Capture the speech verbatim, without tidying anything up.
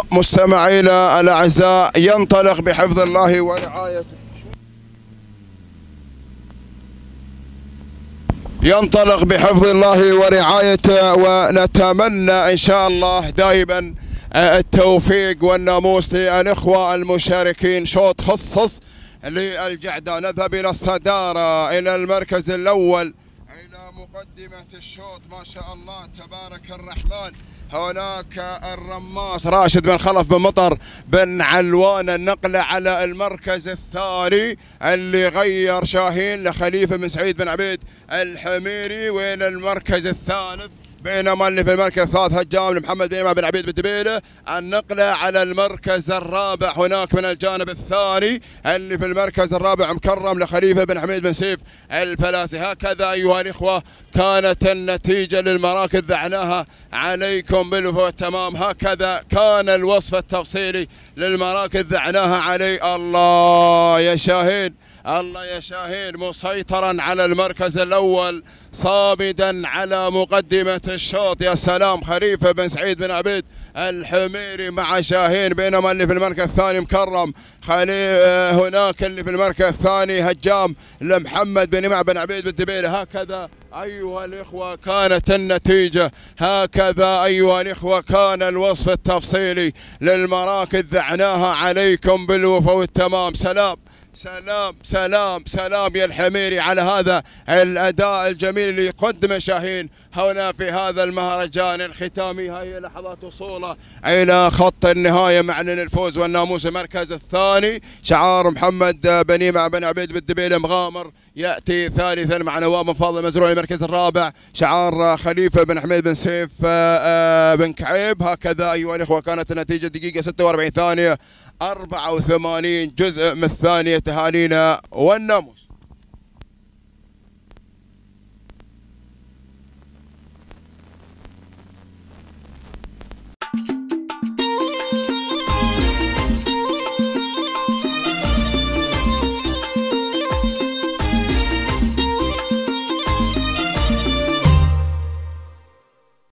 مستمعينا الأعزاء ينطلق بحفظ الله ورعايته ينطلق بحفظ الله ورعايته ونتمنى إن شاء الله دائما التوفيق والناموس للإخوة المشاركين. شوط خصص للجعدة، نذهب إلى الصدارة إلى المركز الأول إلى مقدمة الشوط. ما شاء الله تبارك الرحمن، هناك الرماس راشد بن خلف بن مطر بن علوان النقلة على المركز الثاني اللي غير شاهين لخليفة بن سعيد بن عبيد الحميري. وين المركز الثالث؟ بينما اللي في المركز الثالث هجام لمحمد بن بن عبيد بالدبيله. النقله على المركز الرابع هناك من الجانب الثاني اللي في المركز الرابع مكرم لخليفه بن حميد بن سيف الفلاسي. هكذا ايها الاخوه كانت النتيجه للمراكز، ذعناها عليكم بالوفاء والتمام. هكذا كان الوصف التفصيلي للمراكز، ذعناها علي. الله يا شاهين، الله يا شاهين، مسيطرا على المركز الاول، صامدا على مقدمه الشوط. يا سلام، خليفه بن سعيد بن عبيد الحميري مع شاهين. بينما اللي في المركز الثاني مكرم خلي هناك اللي في المركز الثاني هجام لمحمد بن إمام بن عبيد بالدبيله. هكذا ايها الاخوه كانت النتيجه، هكذا ايها الاخوه كان الوصف التفصيلي للمراكز، ذعناها عليكم بالوفاء والتمام. سلام سلام سلام سلام يا الحميري على هذا الأداء الجميل اللي يقدمه شاهين هنا في هذا المهرجان الختامي. هاي لحظات وصوله إلى خط النهاية، معلن الفوز والناموس. المركز الثاني شعار محمد بن مع بن عبيد بالدبيله مغامر يأتي ثالثا مع نواب بن فاضل مزروع. المركز الرابع شعار خليفة بن حميد بن سيف بن كعيب. هكذا أيها الأخوة كانت النتيجة دقيقة ستة وأربعين ثانية أربعة وثمانين جزء من الثانية. تهانينا والناموس.